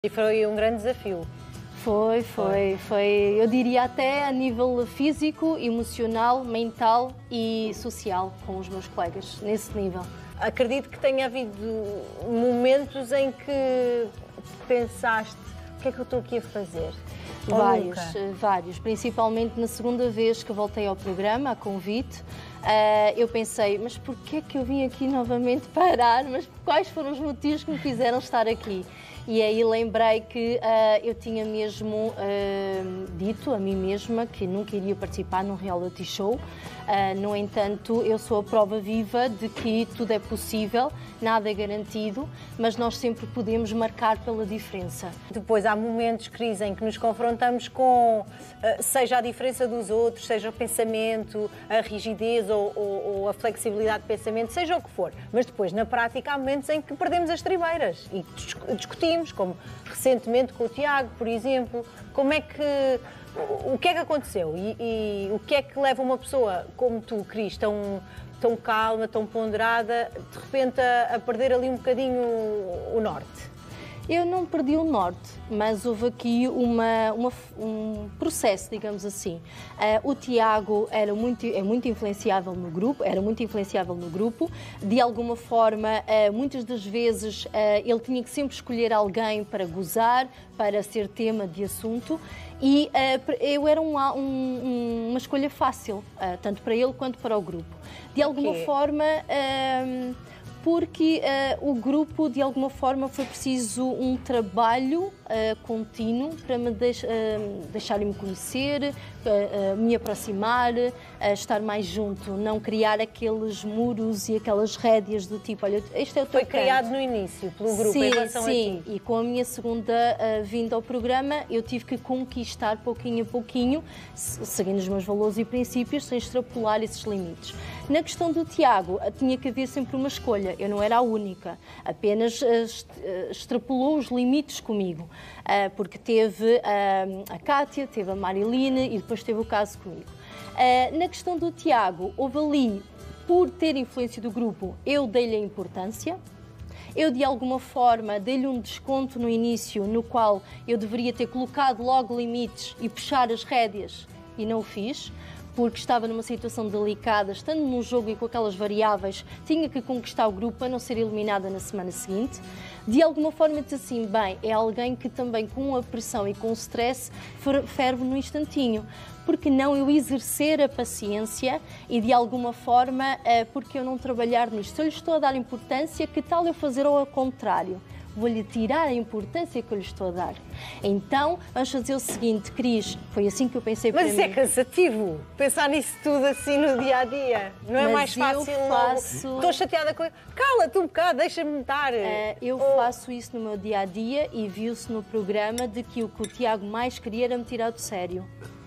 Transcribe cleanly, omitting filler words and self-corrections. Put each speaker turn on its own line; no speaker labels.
E foi um grande desafio.
Foi. Eu diria até a nível físico, emocional, mental e social com os meus colegas, nesse nível.
Acredito que tenha havido momentos em que pensaste, o que é que eu estou aqui a fazer?
Vários. Principalmente na segunda vez que voltei ao programa, a convite, eu pensei, mas porquê é que eu vim aqui novamente parar? Mas quais foram os motivos que me fizeram estar aqui? E aí lembrei que eu tinha mesmo dito a mim mesma que nunca iria participar num reality show. No entanto, eu sou a prova viva de que tudo é possível, nada é garantido, mas nós sempre podemos marcar pela diferença.
Depois há momentos, Cris, em que nos confrontamos com, seja a diferença dos outros, seja o pensamento, a rigidez ou a flexibilidade de pensamento, seja o que for. Mas depois, na prática, há momentos em que perdemos as tribeiras e discutimos, como recentemente com o Tiago, por exemplo. O que é que aconteceu e o que é que leva uma pessoa como tu, Cris, tão calma, tão ponderada, de repente a perder ali um bocadinho o norte?
Eu não perdi o norte, mas houve aqui um processo, digamos assim. O Tiago era muito influenciável no grupo, De alguma forma, muitas das vezes, ele tinha que sempre escolher alguém para gozar, para ser tema de assunto. E eu era uma escolha fácil, tanto para ele quanto para o grupo. De alguma forma... porque o grupo, de alguma forma, foi preciso um trabalho contínuo para me deixarem-me conhecer, me aproximar, estar mais junto, não criar aqueles muros e aquelas rédeas do tipo, olha, este é o teu
Foi criado no início pelo grupo em relação a ti.
Sim, e com a minha segunda vinda ao programa, eu tive que conquistar pouquinho a pouquinho, seguindo os meus valores e princípios, sem extrapolar esses limites. Na questão do Tiago, tinha que haver sempre uma escolha. Eu não era a única, apenas extrapolou os limites comigo, porque teve a Cátia, teve a Mariline e depois teve o caso comigo. Na questão do Tiago, houve ali, por ter influência do grupo, eu dei-lhe a importância. Eu, de alguma forma, dei-lhe um desconto no início, no qual eu deveria ter colocado logo limites e puxar as rédeas, e não o fiz, porque estava numa situação delicada, estando num jogo e com aquelas variáveis, tinha que conquistar o grupo para não ser eliminada na semana seguinte. De alguma forma, disse assim, bem, é alguém que também com a pressão e com o stress ferve no instantinho. Porque não eu exercer a paciência e, de alguma forma, porque eu não trabalhar nisto? Se eu lhe estou a dar importância, que tal eu fazer ao contrário? Vou-lhe tirar a importância que eu lhe estou a dar. Então, vamos fazer o seguinte, Cris, foi assim que eu pensei para mim.
Mas isso é cansativo, pensar nisso tudo assim no dia-a-dia. Não é mais fácil? Estou chateada com ele. Cala-te um bocado, deixa-me estar.
Eu faço isso no meu dia-a-dia e viu-se no programa de que o Tiago mais queria era me tirar do sério.